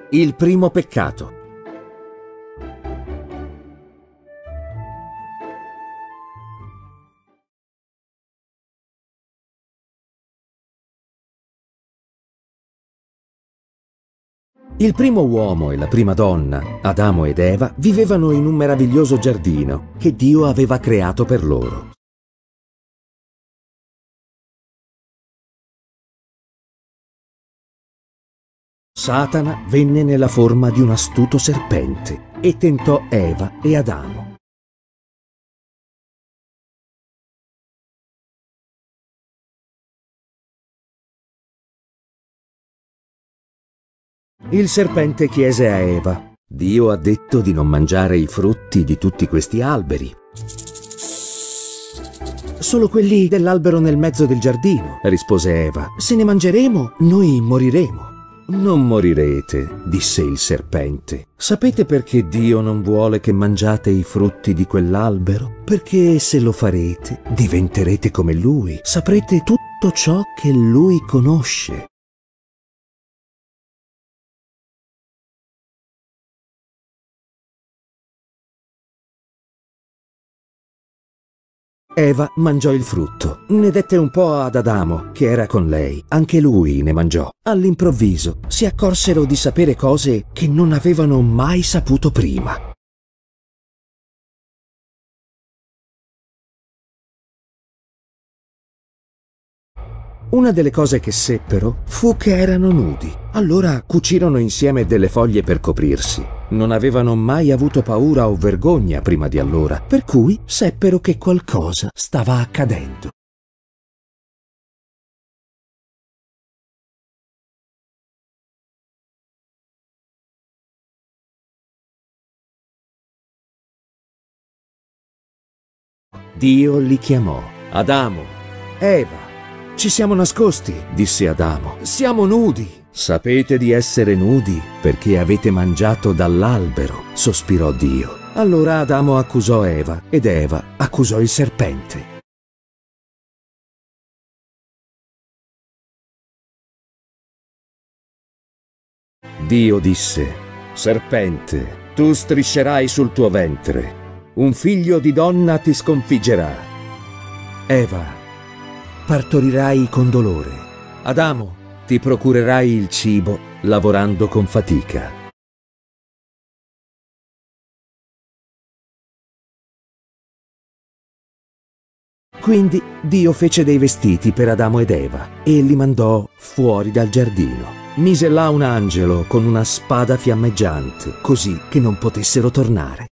Il primo peccato. Il primo uomo e la prima donna, Adamo ed Eva, vivevano in un meraviglioso giardino che Dio aveva creato per loro. Satana venne nella forma di un astuto serpente e tentò Eva e Adamo. Il serpente chiese a Eva: Dio ha detto di non mangiare i frutti di tutti questi alberi. Solo quelli dell'albero nel mezzo del giardino, rispose Eva. Se ne mangeremo, noi moriremo. Non morirete, disse il serpente. Sapete perché Dio non vuole che mangiate i frutti di quell'albero? Perché se lo farete, diventerete come Lui, saprete tutto ciò che Lui conosce. Eva mangiò il frutto, ne dette un po' ad Adamo, che era con lei. Anche lui ne mangiò. All'improvviso si accorsero di sapere cose che non avevano mai saputo prima. Una delle cose che seppero fu che erano nudi. Allora cucirono insieme delle foglie per coprirsi. Non avevano mai avuto paura o vergogna prima di allora, per cui seppero che qualcosa stava accadendo. Dio li chiamò. Adamo, Eva. Ci siamo nascosti, disse Adamo. Siamo nudi. Sapete di essere nudi perché avete mangiato dall'albero, sospirò Dio. Allora Adamo accusò Eva ed Eva accusò il serpente. Dio disse: Serpente, tu striscerai sul tuo ventre, un figlio di donna ti sconfiggerà. Eva, partorirai con dolore. Adamo, ti procurerai il cibo lavorando con fatica. Quindi Dio fece dei vestiti per Adamo ed Eva e li mandò fuori dal giardino. Mise là un angelo con una spada fiammeggiante, così che non potessero tornare.